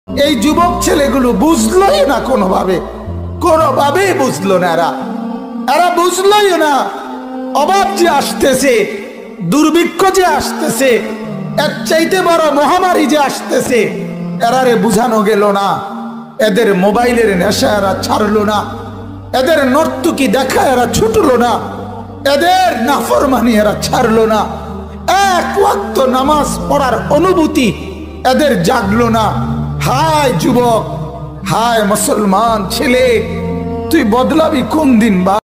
এই যুবক ছেলেগুলো বুঝলোই না, কোনোভাবেই বুঝলো না। এরা বুঝলোই না অভাব যে আসতেছে, দুর্ভিক্ষ যে আসতেছে, এর চাইতে বড় মহামারী যে আসতেছে, এরারে বুঝানো গেল না। এদের মোবাইলের নেশা এরা ছাড়লো না, এদের নর্তকী দেখা এরা ছুটলো না, এদের নাফরমানি এরা ছাড়লো না, এক ওয়াক্ত নামাজ পড়ার অনুভূতি এদের জাগলো না। হায় যুবক, হায় মুসলমান ছেলে, তুই বদলাবি কোন দিন?